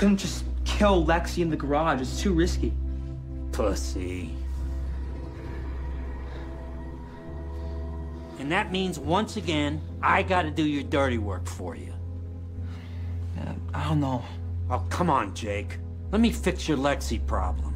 couldn't just kill Lexi in the garage. It's too risky. Pussy. And that means, once again, I gotta do your dirty work for you. I don't know. Oh, come on, Jake. Let me fix your Lexi problem.